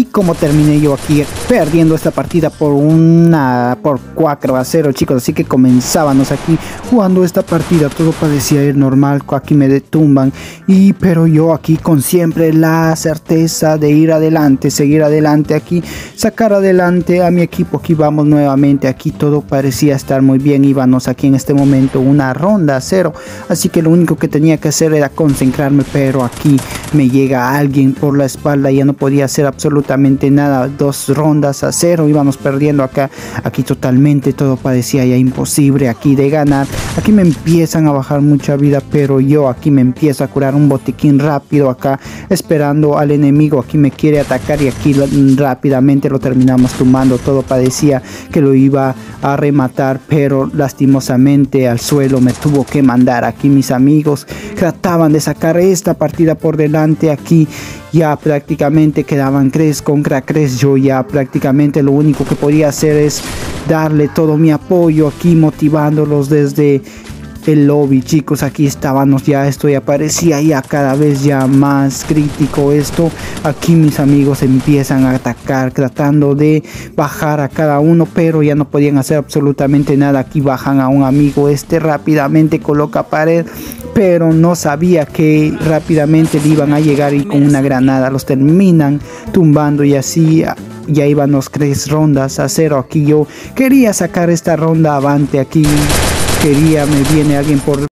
como terminé yo aquí perdiendo esta partida por 4-0, chicos. Así que comenzábamos aquí jugando esta partida, todo parecía ir normal, aquí me detumban, pero yo aquí con siempre la certeza de ir adelante, seguir adelante aquí, sacar adelante a mi equipo. Aquí vamos nuevamente, aquí todo parecía estar muy bien, íbamos aquí en este momento una ronda a 0, así que lo único que tenía que hacer era concentrarme, pero aquí me llega alguien por la espalda, ya no podía hacer absolutamente nada. 2 rondas a 0, íbamos perdiendo acá, aquí totalmente todo parecía ya imposible aquí de ganar. Aquí me empiezan a bajar mucha vida, pero yo aquí me empiezo a curar un botiquín rápido acá, esperando al enemigo. Aquí me quiere atacar y aquí rápidamente lo terminamos tumbando. Todo parecía que lo iba a rematar, pero lastimosamente al suelo me tuvo que mandar. Aquí mis amigos trataban de sacar esta partida por delante. Aquí ya prácticamente quedaban 3 contra 3. Yo ya prácticamente lo único que podía hacer es darle todo mi apoyo aquí, motivándolos desde el lobby, chicos. Aquí estábamos ya, esto ya parecía ya cada vez ya más crítico esto. Aquí mis amigos empiezan a atacar, tratando de bajar a cada uno, pero ya no podían hacer absolutamente nada. Aquí bajan a un amigo, rápidamente coloca pared, pero no sabía que rápidamente le iban a llegar y con una granada los terminan tumbando, y así ya iban los 3 rondas a 0. Aquí yo quería sacar esta ronda avante, aquí me viene alguien por